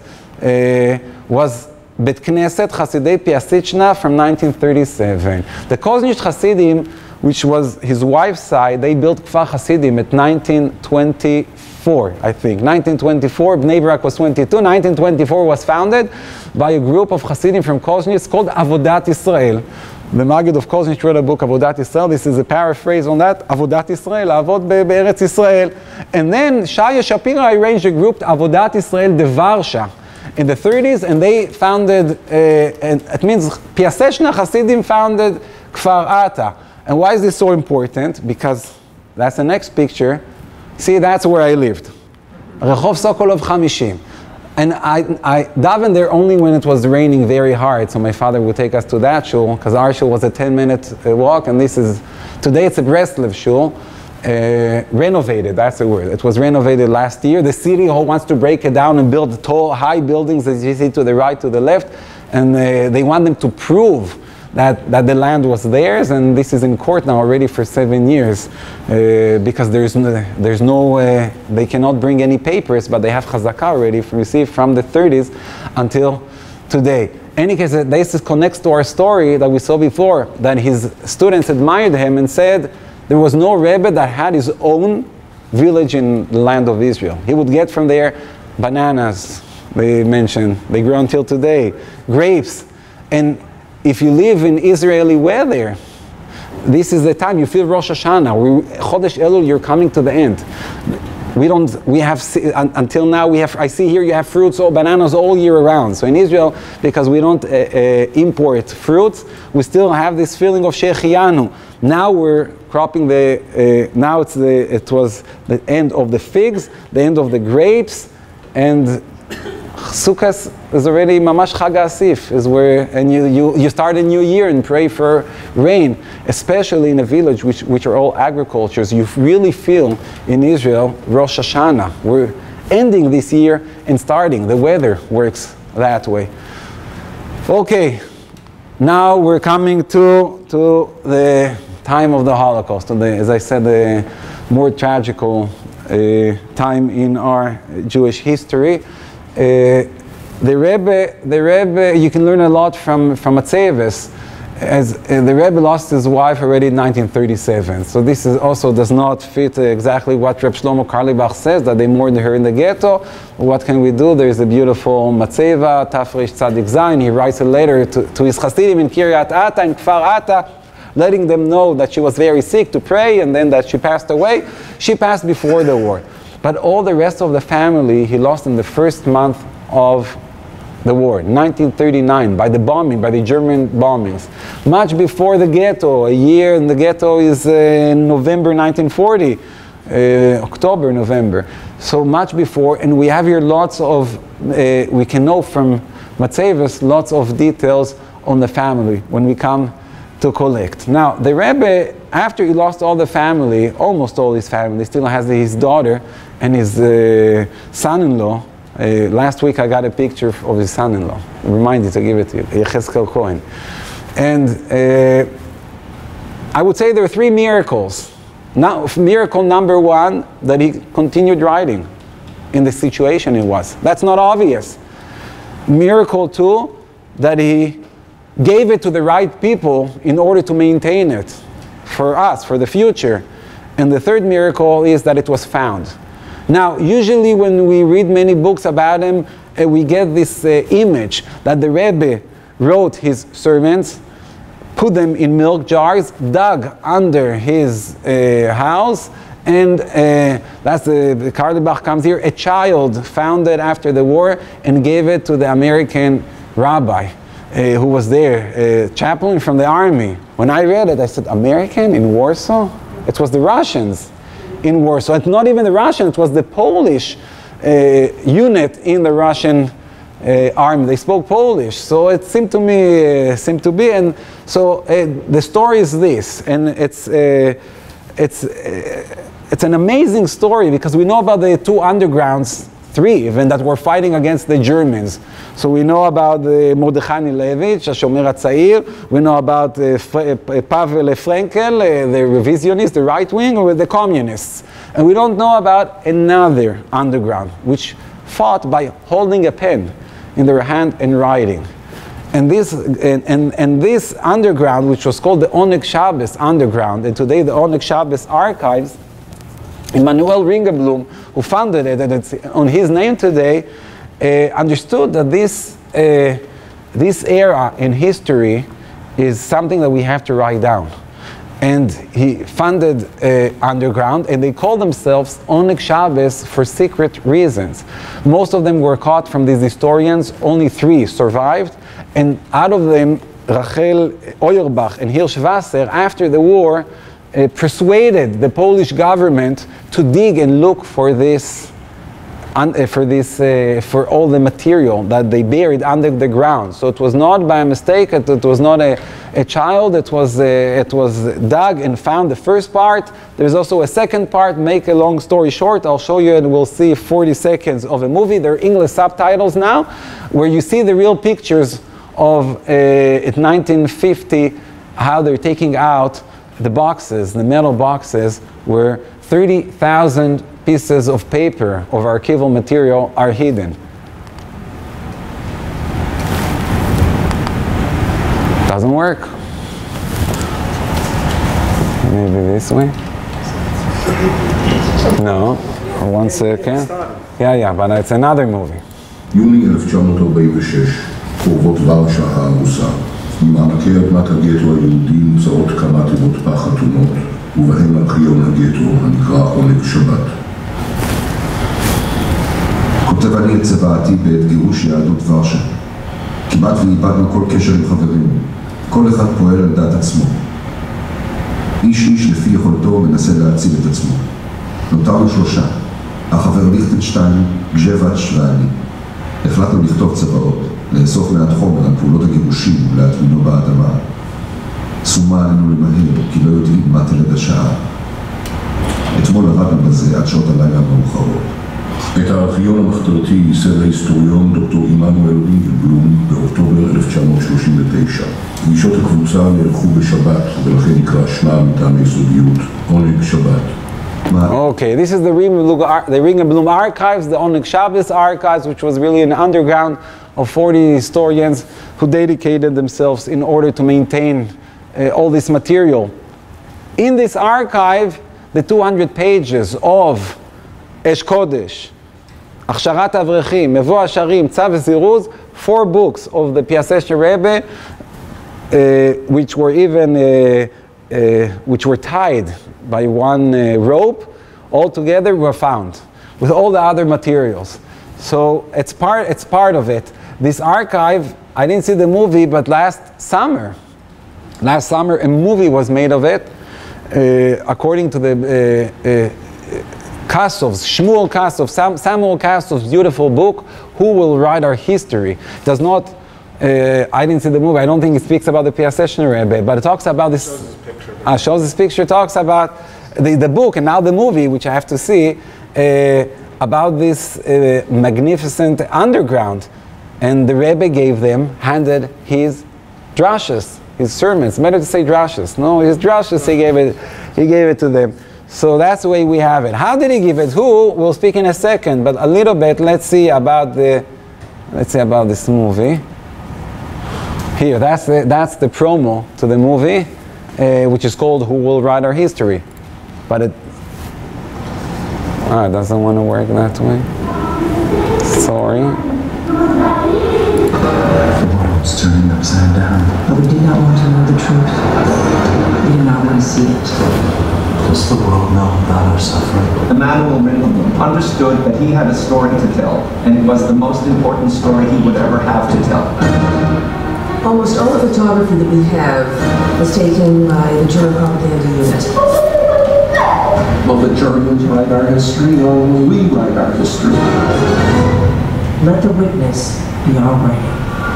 uh, was Bet Knesset Hasidei Piaseczna from nineteen thirty-seven. The Kodesh Hasidim, which was his wife's side, they built Kfar Hasidim at nineteen twenty-four, I think. nineteen twenty-four, Bnei Brak was twenty-two. nineteen twenty-four was founded by a group of Hasidim from Koznitz called Avodat Yisrael. The Maggid of Koznitz wrote a book, Avodat Yisrael. This is a paraphrase on that. Avodat Yisrael, Avod Be'eretz Yisrael. And then Shaya Shapira arranged a group, Avodat Yisrael de Varsha, in the thirties, and they founded, uh, and it means Piaseczna Hasidim founded Kfar Ata. And why is this so important? Because that's the next picture. See, that's where I lived. Rehov Sokolov Chamishim. And I, I davened there only when it was raining very hard, so my father would take us to that shul, because our shul was a ten minute uh, walk, and this is, today it's a Breslev shul, uh, renovated, that's the word. It was renovated last year. The city hall wants to break it down and build tall, high buildings, as you see to the right, to the left, and uh, they want them to prove that, that the land was theirs, and this is in court now already for seven years, uh, because there's no, there's no uh, they cannot bring any papers, but they have chazakah already received from the thirties until today. Any case, this connects to our story that we saw before, that his students admired him and said there was no Rebbe that had his own village in the land of Israel. He would get from there bananas, they mentioned, they grow until today, grapes, and if you live in Israeli weather, this is the time you feel Rosh Hashanah. We, Chodesh Elul, you're coming to the end. We don't. We have until now. We have. I see here you have fruits or bananas all year around. So in Israel, because we don't uh, uh, import fruits, we still have this feeling of Shechianu. Now we're cropping the. Uh, now it's the. It was the end of the figs, the end of the grapes, and Sukkot is already Mamash Chag Asif, is where, and you, you, you start a new year and pray for rain, especially in a village which, which are all agricultures. You really feel in Israel Rosh Hashanah. We're ending this year and starting. The weather works that way. Okay, now we're coming to, to the time of the Holocaust, to the, as I said, the more tragical uh, time in our Jewish history. Uh, the Rebbe, the Rebbe, you can learn a lot from from Matzeves, as uh, the Rebbe lost his wife already in nineteen thirty-seven. So this is also does not fit uh, exactly what Reb Shlomo Karlibach says, that they mourned her in the ghetto. What can we do? There is a beautiful Matzeva, Tafresh Tzadik Zayin. He writes a letter to, to his Hasidim in Kiryat Ata and Kfar Ata, letting them know that she was very sick, to pray, and then that she passed away. She passed before the war. But all the rest of the family he lost in the first month of the war, nineteen thirty-nine, by the bombing, by the German bombings. Much before the ghetto, a year in the ghetto is uh, November nineteen forty, uh, October, November. So much before, and we have here lots of, uh, we can know from Matzeves, lots of details on the family when we come to collect. Now, the Rebbe, after he lost all the family, almost all his family, still has his daughter and his uh, son-in-law. Uh, last week I got a picture of his son-in-law. I reminded to give it to you, Yechezkel Cohen. And uh, I would say there are three miracles. Now, miracle number one, that he continued writing in the situation he was. That's not obvious. Miracle two, that he gave it to the right people in order to maintain it for us, for the future. And the third miracle is that it was found. Now, usually when we read many books about him, uh, we get this uh, image that the Rebbe wrote his servants, put them in milk jars, dug under his uh, house, and uh, that's the, the Karlibach comes here, a child found it after the war and gave it to the American rabbi uh, who was there, uh, chaplain from the army. When I read it, I said, American in Warsaw? It was the Russians in Warsaw. It's not even the Russian, it was the Polish uh, unit in the Russian uh, army. They spoke Polish, so it seemed to me, uh, seemed to be, and so uh, the story is this, and it's, uh, it's, uh, it's an amazing story because we know about the two undergrounds, three even, that were fighting against the Germans. So we know about uh, Mordechai Nilevich, Hashomer HaTzair, we know about uh, Pavel Frenkel, uh, the revisionist, the right wing, or the communists. And we don't know about another underground, which fought by holding a pen in their hand and writing. And this, and, and, and this underground, which was called the Oneg Shabbos underground, and today the Oneg Shabbos archives, Emmanuel Ringelblum, who founded it, and it's on his name today, uh, understood that this, uh, this era in history is something that we have to write down. And he funded uh, underground, and they called themselves Oneg Shabbos for secret reasons. Most of them were caught from these historians, only three survived, and out of them, Rachel Auerbach and Hirschwasser, after the war, uh, persuaded the Polish government to dig and look for this, un, uh, for this, uh, for all the material that they buried under the ground. So it was not by mistake. It, it was not a, a child. It was uh, it was dug and found the first part. There's also a second part. Make a long story short, I'll show you, and we'll see forty seconds of a movie. There are English subtitles now, where you see the real pictures of uh, in nineteen fifty, how they're taking out the boxes, the metal boxes, where thirty thousand pieces of paper of archival material are hidden. Doesn't work. Maybe this way? No. One second. Yeah, yeah, but it's another movie. יוני אלף תשע מאות ארבעים ושש, חורבות ורשה העמוסה. ממעמקי אדמת הגטו היהודי נמצאות כמה תיבות פח אטומות, ובהם ארכיון הגטו הנקרא עונג שבת. כותב אני את צוואתי בעת גירוש יהדות ורשה. כמעט ואיבדנו כל קשר עם חברינו. כל אחד פועל על דעת עצמו. איש איש לפי יכולתו מנסה להציל את עצמו. נותרנו שלושה, החבר ליכטנשטיין, גז'בץ' ואני. החלטנו לכתוב צוואות, לאסוף מעט חומר על פעולות הגירושים ולהטמינו באדמה. סומה עלינו למהר, כי לא יודעים מה תלד השעה. אתמול עבדנו בזה עד שעות הלילה המאוחרות. את הארכיון המחתרתי ייסד ההיסטוריון דוקטור עמנואל רינגלבלום באוקטובר אלף תשע מאות שלושים ותשע. פגישות הקבוצה נערכו בשבת, ולכן נקרא שמה מטעמי סודיות עונג שבת. Okay, this is the Ringelblum archives, the Oneg Shabbos archives, which was really an underground of forty historians who dedicated themselves in order to maintain uh, all this material. In this archive, the two hundred pages of Esh Kodesh, Achsharat Avrechim, Mevo Asharim, Tzav Ziruz, four books of the Piaseczny Rebbe, uh, which were even uh, uh, which were tied by one uh, rope, all together were found with all the other materials. So it's part, it's part of it. This archive, I didn't see the movie, but last summer, last summer a movie was made of it, uh, according to the uh, uh, Kasov's, Shmuel Kasov, Sam, Samuel Kasov's beautiful book, Who Will Write Our History. It does not, uh, I didn't see the movie, I don't think it speaks about the Piaseczny Rebbe, but it talks about this. Uh, shows this picture, talks about the, the book and now the movie, which I have to see, uh, about this uh, magnificent underground. And the Rebbe gave them, handed his drashas, his sermons. Better to say drashas. No, his drashas, he gave it, he gave it to them. So that's the way we have it. How did he give it? Who? We'll speak in a second, but a little bit, let's see about the, let's see about this movie. Here, that's the, that's the promo to the movie. Uh, which is called Who Will Write Our History. But it, ah, it doesn't want to work that way. Sorry. The world's turning upside down. But we did not want to know the truth. We did not want to see it. Does the world know about our suffering? Emanuel Ringelblum understood that he had a story to tell, and it was the most important story he would ever have to tell. Almost all the photography that we have was taken by the German propaganda unit. Will the Germans write our history, or will we write our history? Let the witness be our writing.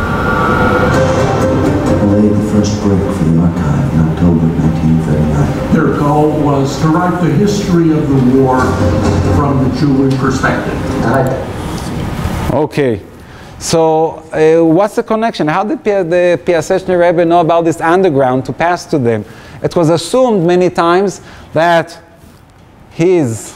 I laid the first brick for the archive in October nineteen thirty-nine. Their goal was to write the history of the war from the Jewish perspective. Okay. So, uh, what's the connection? How did the Piaseczny Rebbe know about this underground to pass to them? It was assumed many times that his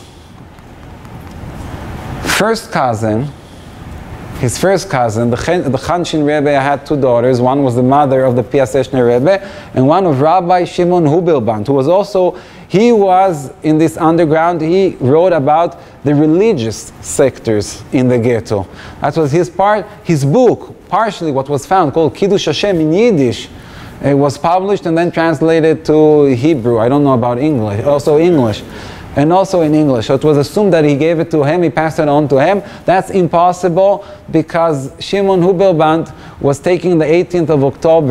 first cousin, his first cousin, the, the Chanshin Rebbe had two daughters. One was the mother of the Piaseczny Rebbe, and one of Rabbi Shimon Hubelband, who was also, he was in this underground, he wrote about the religious sectors in the ghetto. That was his part, his book, partially what was found, called Kiddush Hashem in Yiddish. It was published and then translated to Hebrew. I don't know about English, also English. And also in English. So it was assumed that he gave it to him, he passed it on to him. That's impossible because Shimon Hubelband was taking the eighteenth of October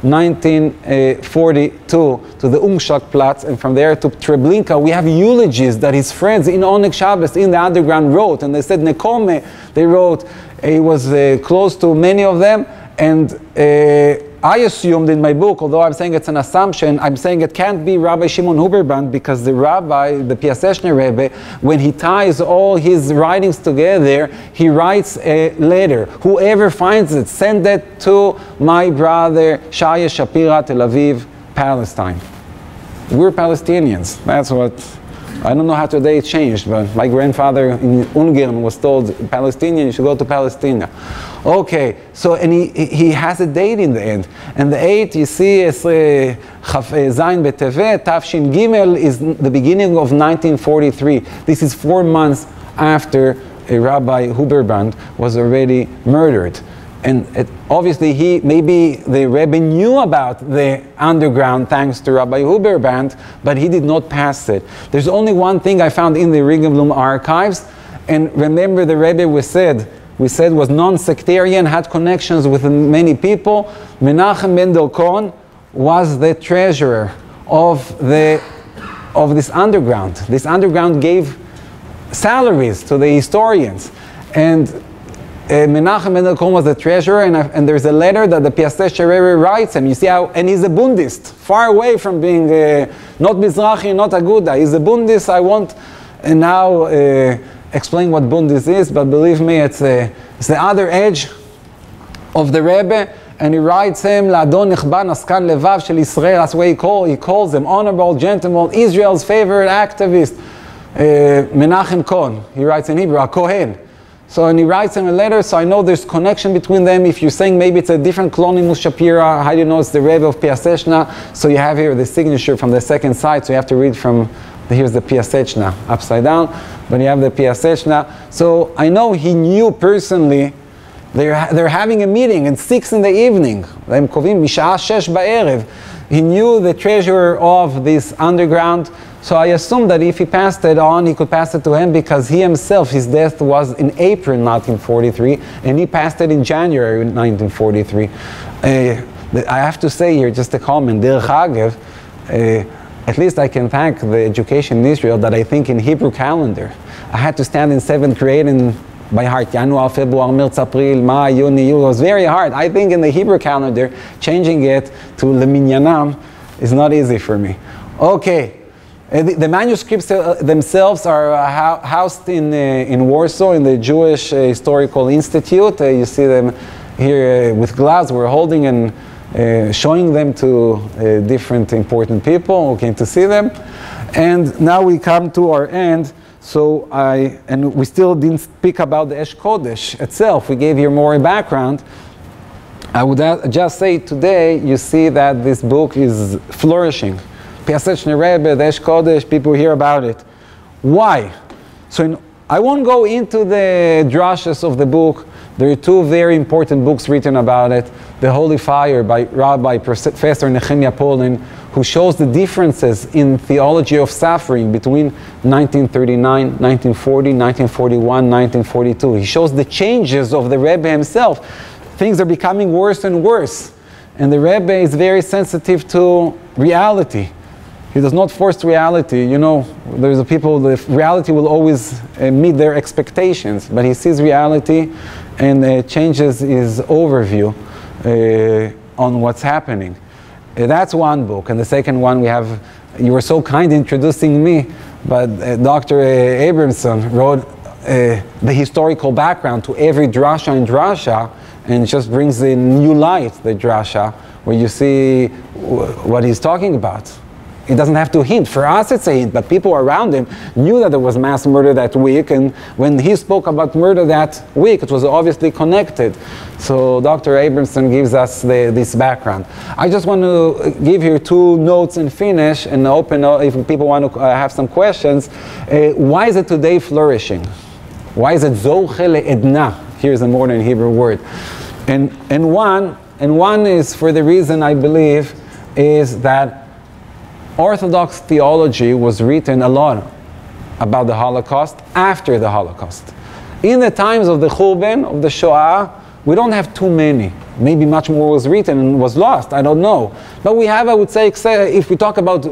nineteen forty-two, to the Umschlagplatz, and from there to Treblinka. We have eulogies that his friends in Oneg Shabbos in the underground wrote, and they said Nekome, they wrote, he was uh, close to many of them, and uh, I assumed in my book, although I'm saying it's an assumption, I'm saying it can't be Rabbi Shimon Huberband, because the rabbi, the Piaseczner Rebbe, when he ties all his writings together, he writes a letter. Whoever finds it, send it to my brother Shaya Shapira, Tel Aviv, Palestine. We're Palestinians. That's what, I don't know how today it changed, but my grandfather in Ungarn was told, Palestinian, you should go to Palestine. Okay, so, and he, he has a date in the end. And the eight, you see, is uh, Zayin B'Tevet, Tafshin Gimel, is the beginning of nineteen forty-three. This is four months after a Rabbi Huberband was already murdered. And it, obviously, he maybe the Rebbe knew about the underground thanks to Rabbi Huberband, but he did not pass it. There's only one thing I found in the Regenblum archives, and remember the Rebbe we said, we said was non-sectarian, had connections with many people. Menachem Mendel Cohen was the treasurer of the of this underground. This underground gave salaries to the historians, and Uh, Menachem Mendel Cohen was the treasurer, and, uh, and there's a letter that the Piaseczner Rebbe writes him. You see how, and he's a Bundist, far away from being uh, not Mizrahi, not Aguda. He's a Bundist. I won't uh, now uh, explain what Bundist is, but believe me, it's, uh, it's the other edge of the Rebbe, and he writes him, L'adon Nichban Askan Levav Shel Israel. That's what he, call, he calls him, honorable gentleman, Israel's favorite activist, uh, Menachem Cohen. He writes in Hebrew, a Kohen. So, and he writes him a letter, so I know there's connection between them. If you're saying maybe it's a different Klonimus Shapira, how do you know it's the Rebbe of Piaseczna? So you have here the signature from the second side, so you have to read from, here's the Piaseczna, upside down, but you have the Piaseczna. So I know he knew personally, they're, they're having a meeting at six in the evening. He knew the treasurer of this underground. So I assume that if he passed it on, he could pass it to him, because he himself, his death was in April nineteen forty-three, and he passed it in January nineteen forty-three. Uh, I have to say here, just a comment, Derech Agev, uh, at least I can thank the education in Israel that I think in Hebrew calendar. I had to stand in seventh grade and by heart, January, February, March, April, May, Juni, Yuli. It was very hard. I think in the Hebrew calendar, changing it to Leminyanam is not easy for me. Okay. Uh, the, the manuscripts uh, themselves are uh, housed in, uh, in Warsaw, in the Jewish uh, Historical Institute. Uh, you see them here uh, with gloves. We're holding and uh, showing them to uh, different important people who came to see them. And now we come to our end. So I, and we still didn't speak about the Esh Kodesh itself. We gave you more background. I would just say today, you see that this book is flourishing. Piaseczner Rebbe, the Esh Kodesh, people hear about it. Why? So in, I won't go into the drashas of the book. There are two very important books written about it. The Holy Fire by Rabbi Professor Nehemiah Polin, who shows the differences in theology of suffering between nineteen thirty-nine, nineteen forty, nineteen forty-one, nineteen forty-two. He shows the changes of the Rebbe himself. Things are becoming worse and worse. And the Rebbe is very sensitive to reality. He does not force reality. You know, there's a people, the reality will always uh, meet their expectations, but he sees reality and uh, changes his overview uh, on what's happening. Uh, that's one book. And the second one we have, you were so kind introducing me, but uh, Doctor Uh, Abramson wrote uh, the historical background to every drasha and drasha, and just brings in new light, the drasha, where you see w what he's talking about. He doesn't have to hint. For us it's a hint, but people around him knew that there was mass murder that week, and when he spoke about murder that week, it was obviously connected. So Doctor Abramson gives us the, this background. I just want to give here two notes and finish, and open if people want to uh, have some questions. Uh, why is it today flourishing? Why is it zoche le'edna? Here's a modern Hebrew word. And, and, one, and one is for the reason I believe is that Orthodox theology was written a lot about the Holocaust after the Holocaust. In the times of the Churban, of the Shoah, we don't have too many. Maybe much more was written and was lost, I don't know. But we have, I would say, if we talk about uh,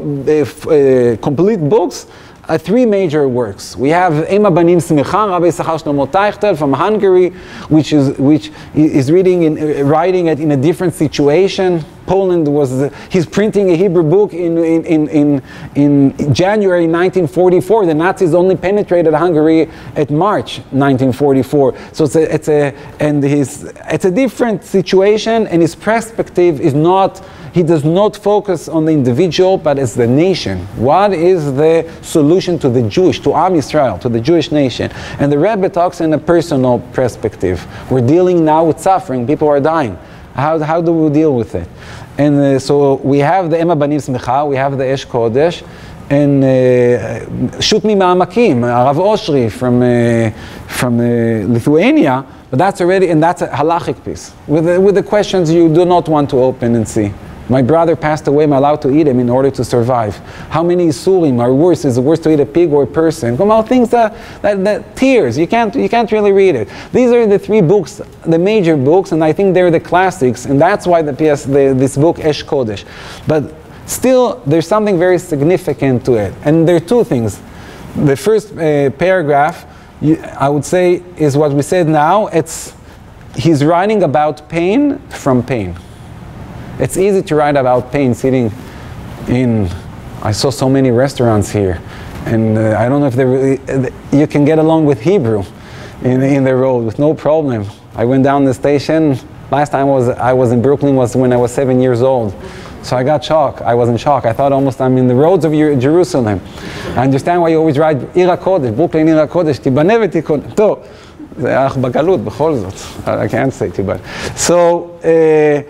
uh, complete books, Uh, three major works. We have Ema Banim Smicha, Rabbi Yisachar Shlomo Teichtel from Hungary, which is which is reading in, uh, writing it in a different situation. Poland was uh, he's printing a Hebrew book in in, in in in January nineteen forty-four. The Nazis only penetrated Hungary at March nineteen forty-four. So it's a it's a and his it's a different situation, and his perspective is not. He does not focus on the individual, but as the nation. What is the solution to the Jewish, to Am Yisrael, to the Jewish nation? And the Rebbe talks in a personal perspective. We're dealing now with suffering. People are dying. How, how do we deal with it? And uh, so we have the Ema Banim Smicha, we have the Esh Kodesh, and uh, Shoot Mi Ma'amakim, Rav Oshri from, uh, from uh, Lithuania, but that's already, and that's a halachic piece, with the, with the questions you do not want to open and see. My brother passed away, am I allowed to eat him in order to survive? How many isurim are worse? Is it worse to eat a pig or a person? Come on, things that, that, that tears, you can't, you can't really read it. These are the three books, the major books, and I think they're the classics, and that's why the P S, the, this book, Esh Kodesh. But still, there's something very significant to it, and there are two things. The first uh, paragraph, you, I would say, is what we said now. It's, he's writing about pain from pain. It's easy to write about pain sitting in, I saw so many restaurants here, and uh, I don't know if they really, uh, you can get along with Hebrew in, in the road with no problem. I went down the station, last time I was, I was in Brooklyn was when I was seven years old. So I got shocked, I was in shock. I thought almost I'm in the roads of Jerusalem. I understand why you always write עיר הקודש, Brooklyn עיר הקודש, תיבנה ותיכון. טוב, זה אך בגלות בכל זאת. I can't say תיבנה. So, uh,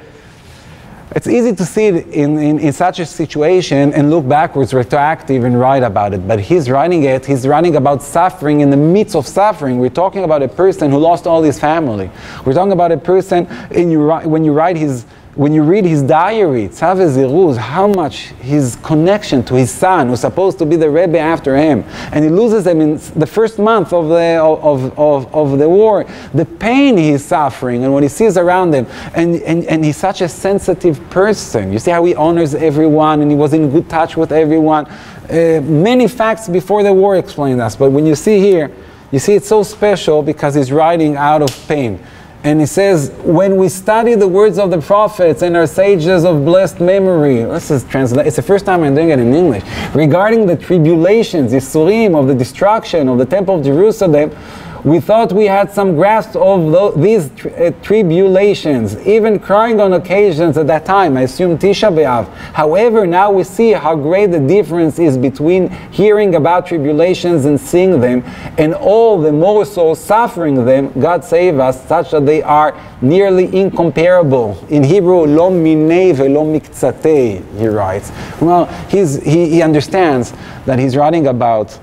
it's easy to see it in, in, in such a situation and look backwards, retroactive, and write about it. But he's writing it, he's writing about suffering in the midst of suffering. We're talking about a person who lost all his family. We're talking about a person, in you, when you write his, when you read his diary, Tzav Ziruz, how much his connection to his son, who's supposed to be the Rebbe after him, and he loses him in the first month of the, of, of, of the war, the pain he's suffering, and what he sees around him, and, and, and he's such a sensitive person. You see how he honors everyone, and he was in good touch with everyone. Uh, many facts before the war explain us, but when you see here, you see it's so special because he's writing out of pain. And he says, when we study the words of the prophets and our sages of blessed memory, this is translate. It's the first time I'm doing it in English. Regarding the tribulations, the Yisurim of the destruction of the Temple of Jerusalem, we thought we had some grasp of the, these tri uh, tribulations, even crying on occasions at that time, I assume Tisha B'Av. However, now we see how great the difference is between hearing about tribulations and seeing them, and all the more so suffering them, God save us, such that they are nearly incomparable. In Hebrew, lo minei velo miktzatei, he writes. Well, he's, he, he understands that he's writing about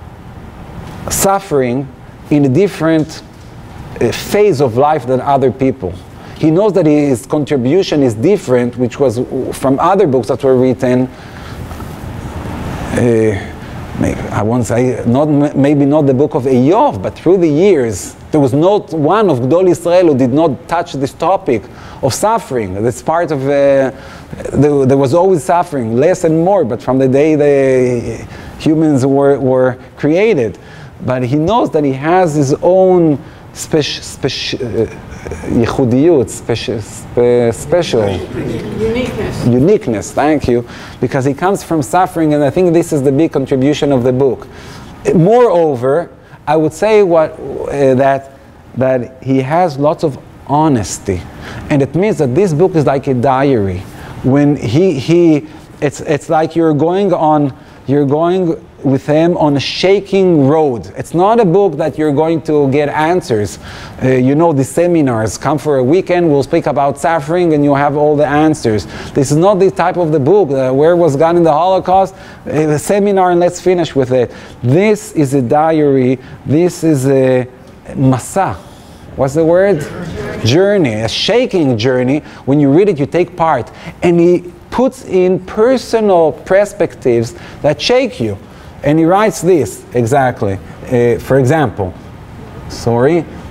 suffering in a different uh, phase of life than other people. He knows that his contribution is different, which was from other books that were written. Uh, I won't say, not, maybe not the book of Eov, but through the years, there was not one of Gdol Israel who did not touch this topic of suffering. That's part of, uh, the, there was always suffering, less and more, but from the day the humans were, were created. But he knows that he has his own special, special, uh, yichudiyut, special, spe, special uniqueness. Uniqueness, thank you, because he comes from suffering, and I think this is the big contribution of the book. Moreover, I would say what uh, that that he has lots of honesty, and it means that this book is like a diary. When he he, it's it's like you're going on, you're going. with him on a shaking road. It's not a book that you're going to get answers. Uh, you know, the seminars, come for a weekend, we'll speak about suffering and you have all the answers. This is not the type of the book, uh, where was God in the Holocaust, uh, a seminar and let's finish with it. This is a diary, this is a masa. What's the word? Journey, a shaking journey. When you read it, you take part. And he puts in personal perspectives that shake you. And he writes this, exactly. Uh, for example, sorry,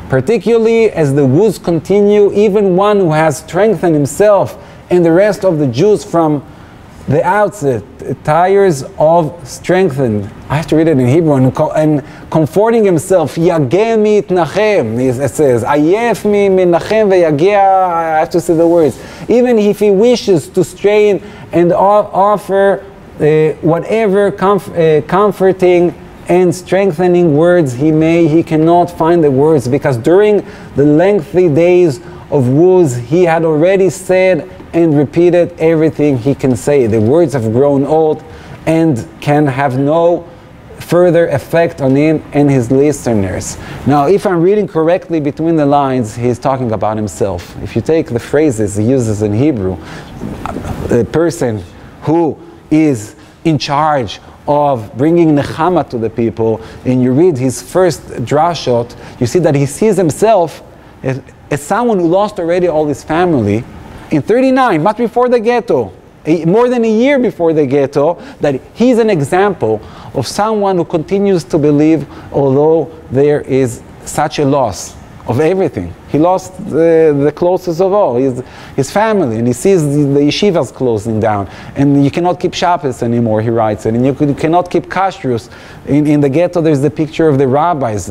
particularly as the woes continue, even one who has strengthened himself and the rest of the Jews from the outset tires of strengthened. I have to read it in Hebrew, and, and comforting himself. Yageh mi itnachem, it says. Ayef mi minachem veyageh, I have to say the words. Even if he wishes to strain and offer uh, whatever comf uh, comforting and strengthening words he may, he cannot find the words, because during the lengthy days of woes he had already said and repeated everything he can say. The words have grown old and can have no further effect on him and his listeners. Now, if I'm reading correctly between the lines, he's talking about himself. If you take the phrases he uses in Hebrew, the person who is in charge of bringing nechama to the people, and you read his first drashot, you see that he sees himself as, as someone who lost already all his family in thirty-nine, much before the ghetto, a, more than a year before the ghetto, that he's an example of someone who continues to believe, although there is such a loss of everything. He lost the, the closest of all, his, his family, and he sees the, the yeshivas closing down, and you cannot keep Shabbos anymore, he writes it, and you, could, you cannot keep kashrus. In, in the ghetto there's the picture of the rabbis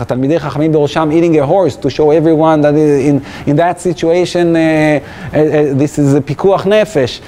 eating a horse to show everyone that in, in that situation uh, uh, uh, this is a pikuach nefesh.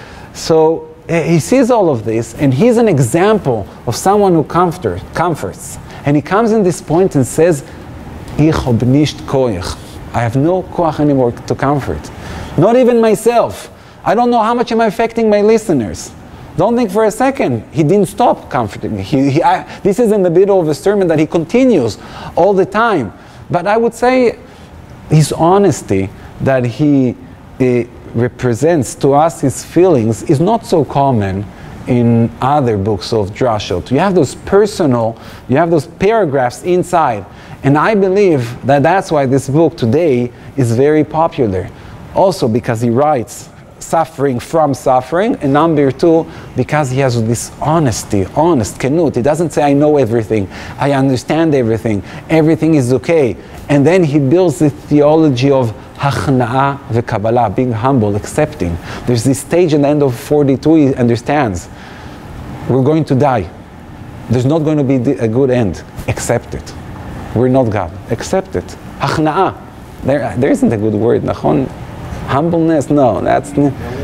So uh, he sees all of this, and he's an example of someone who comfort, comforts. And he comes in this point and says, Ich hab nicht koach. I have no koach anymore to comfort. Not even myself. I don't know how much am I affecting my listeners. Don't think for a second. He didn't stop comforting me. He, he, I, this is in the middle of a sermon that he continues all the time. But I would say his honesty that he uh, represents to us, his feelings, is not so common in other books of drashot. You have those personal, you have those paragraphs inside. And I believe that that's why this book today is very popular. Also because he writes suffering from suffering, and number two, because he has this honesty, honest, kenut. He doesn't say, I know everything, I understand everything, everything is okay. And then he builds the theology of hachna'a v'kabbalah, being humble, accepting. There's this stage in the end of forty-two, he understands, we're going to die. There's not going to be a good end. Accept it. We're not God. Accept it. Hachna'a. There, there isn't a good word. Nachon. Humbleness. No, that's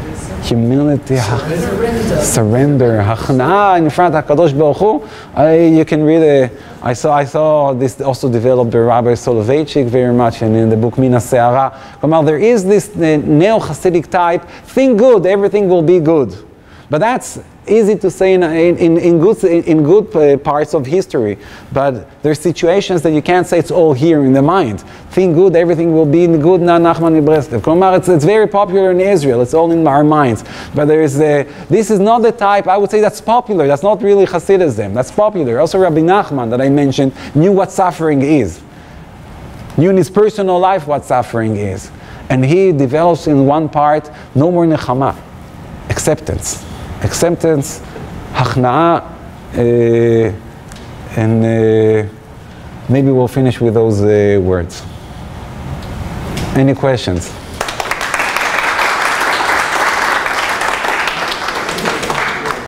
humility. Surrender. Surrender. Hachna'a in front of Kodesh Baruch Hu. You can read a. I saw. I saw this also developed by Rabbi Soloveitchik very much, and in the book Mina Se'ara. Well, there is this neo-Hasidic type. Think good. Everything will be good. But that's easy to say in, in, in good, in good uh, parts of history. But there's situations that you can't say it's all here in the mind. Think good, everything will be good. Na Nachman Ibreslev. It's, it's very popular in Israel. It's all in our minds. But there is a, this is not the type, I would say, that's popular. That's not really Hasidism. That's popular. Also Rabbi Nachman that I mentioned knew what suffering is. Knew in his personal life what suffering is. And he develops in one part, no more nechama. Acceptance. Acceptance, hachna'a, uh, and uh, maybe we'll finish with those uh, words. Any questions?